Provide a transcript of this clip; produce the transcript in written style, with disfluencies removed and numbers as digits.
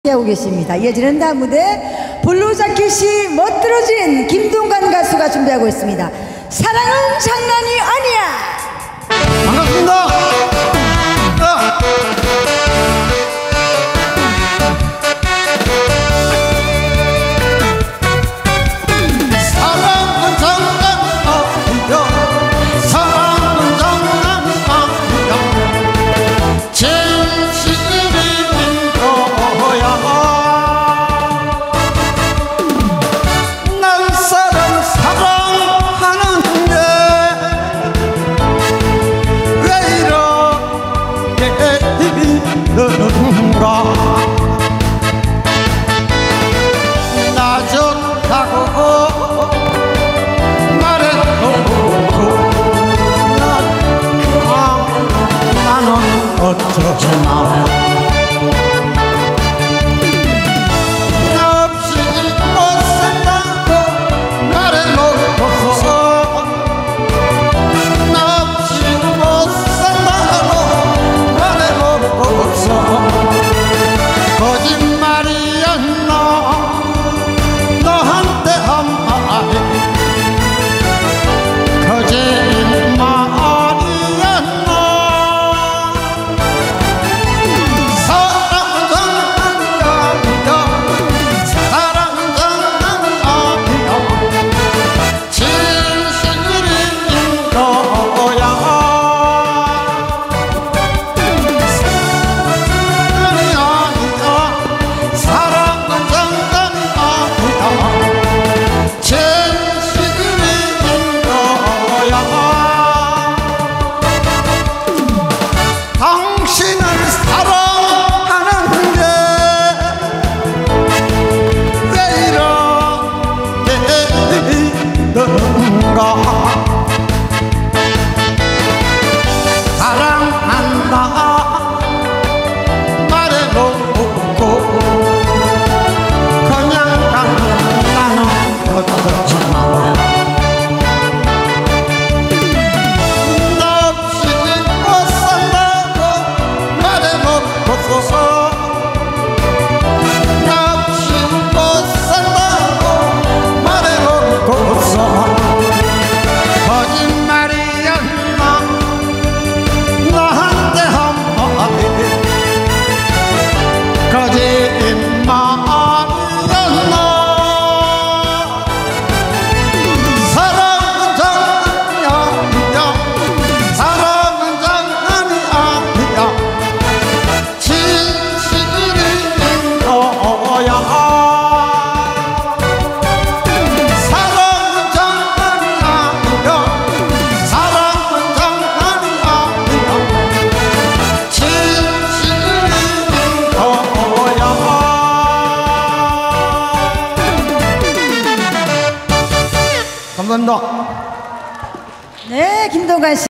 하고 계십니다. 이어지는 다음 무대 블루자켓이 멋들어진 김동관 가수가 준비하고 있습니다. 사랑은 장난이 아니야. 반갑습니다. 사랑은 장난이 아니야. 사랑은 장난이 아니야. 진실인 거야. 난 사랑하는데 왜 이렇게 힘든가. 나 좋다고 말해놓고 나는 어쩌나. 나 없이 못 산다고 말해놓고서 나 없이 못 산다고 말해놓고서 거짓말이야. 너한테 한 말이 거짓말이야. 사랑은 장난이 아니야. 사랑은 장난이 아니야. 진실인 거야. 장난이 아니야. 사랑은 장난이 아니야. 진실인 거야. 당신을 사랑하는데 왜 이렇게 힘든가. 사랑한다 말해놓고 그냥 가는 나는 어쩌나. 나 없이 못 산다고 말해놓고서 나 없이 못 산다고 말해놓고서 거짓말이야. 나한테 한 말이 거짓말이야. 사랑은 장난이 아니야. 사랑은 장난이 아니야. 진실인 거야. 사랑은 장난이 아니야. 사랑은 장난이 아니야. 진실인 거야. 감사합니다. 네, 김동관 씨.